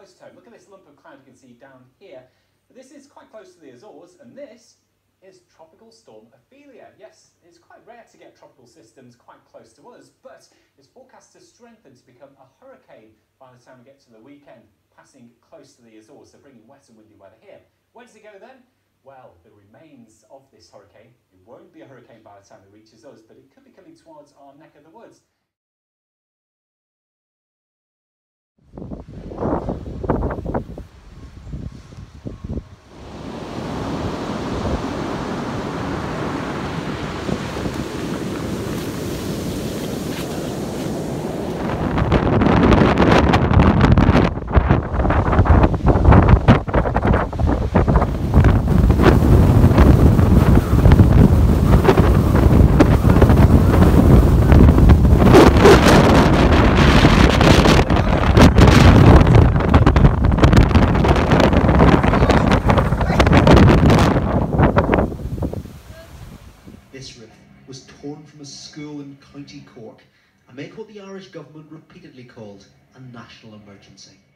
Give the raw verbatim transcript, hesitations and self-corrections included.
close to home. Look at this lump of cloud you can see down here. This is quite close to the Azores, and this is Tropical Storm Ophelia. Yes, it's quite rare to get tropical systems quite close to us, but it's forecast to strengthen to become a hurricane by the time we get to the weekend, passing close to the Azores, so bringing wet and windy weather here. Where does it go then? Well, the remains of this hurricane, it won't be a hurricane by the time it reaches us, but it could be coming towards our neck of the woods. This roof was torn from a school in County Cork and made what the Irish government repeatedly called a national emergency.